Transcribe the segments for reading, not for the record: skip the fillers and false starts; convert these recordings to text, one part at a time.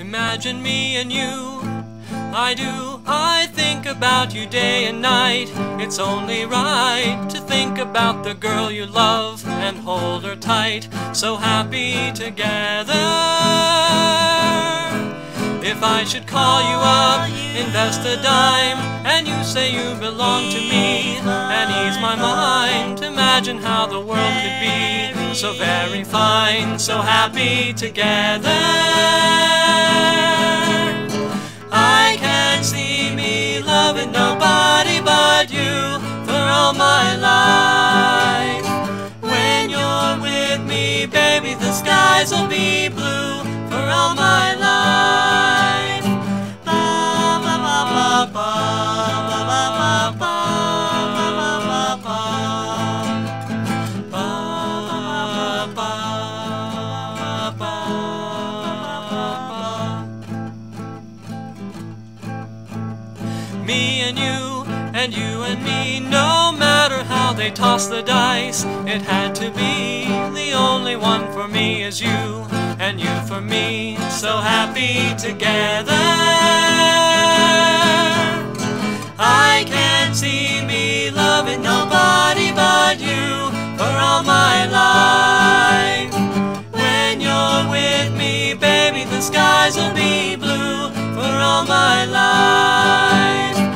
Imagine me and you, I do. I think about you day and night. It's only right to think about the girl you love and hold her tight. So happy together. If I should call you up, invest a dime, and you say you belong to me, and ease my mind, imagine how the world could be so very fine, so happy together. I can't see me loving nobody but you for all my life. When you're with me, baby, the skies will be blue for all my life. Me and you and me, no matter how they toss the dice, it had to be. The only one for me is you, and you for me, so happy together. I can't see me loving nobody but you for all my life. When you're with me, baby, the skies will be blue for all my life.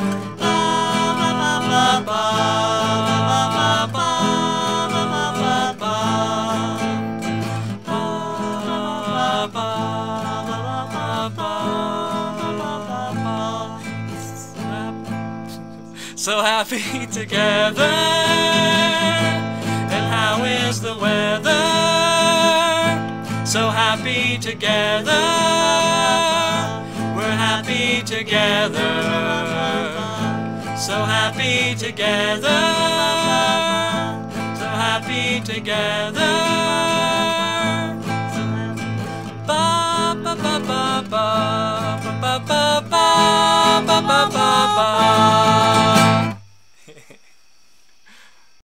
So happy together. And how is the weather? So happy together. We're happy together. So happy together. So happy together.